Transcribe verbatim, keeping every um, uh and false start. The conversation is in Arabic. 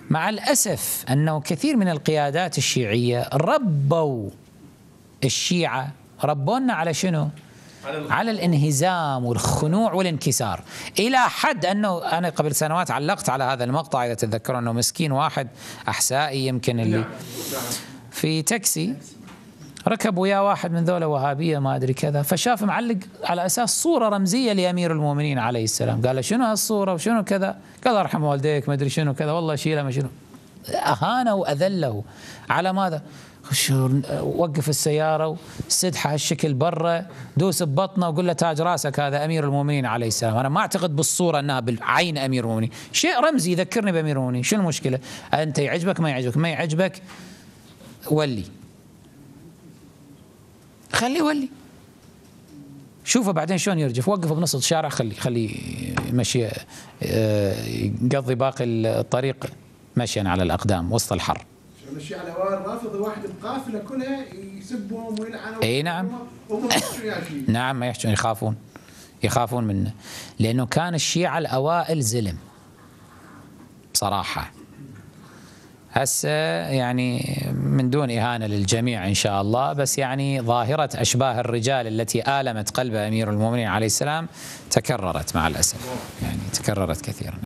مع الأسف أنه كثير من القيادات الشيعية ربوا الشيعة، ربونا على شنو؟ على الانهزام والخنوع والانكسار، إلى حد أنه أنا قبل سنوات علقت على هذا المقطع إذا تتذكرون، أنه مسكين واحد أحسائي يمكن اللي في تاكسي ركب وياه واحد من ذولا وهابية ما أدري كذا، فشاف معلق على أساس صورة رمزية لأمير المؤمنين عليه السلام، قال له شنو هالصورة وشنو كذا؟ قال ارحم والديك ما أدري شنو كذا، والله شيله ما شنو، أهانه وأذله على ماذا؟ وقف السيارة وسدحه هالشكل برا، دوس ببطنه وقول له تاج راسك هذا أمير المؤمنين عليه السلام. أنا ما أعتقد بالصورة أنها بالعين أمير المؤمنين، شيء رمزي يذكرني بأمير المؤمنين، شو المشكلة؟ أنت يعجبك ما يعجبك، ما يعجبك ولي، خليه ولي، شوفه بعدين شلون يرجف، وقفه بنص الشارع، خليه خليه يمشي يقضي باقي الطريق مشيا على الأقدام وسط الحر. الشيعة الأوائل الرافضة واحد بقافلة كلها يسبهم ويلعنوا. اي نعم. نعم ما يحجون، يخافون يخافون منه، لأنه كان الشيعة الأوائل زلم بصراحة. هسه يعني من دون إهانة للجميع إن شاء الله، بس يعني ظاهرة أشباه الرجال التي آلمت قلب أمير المؤمنين عليه السلام تكررت مع الأسف، يعني تكررت كثيرا.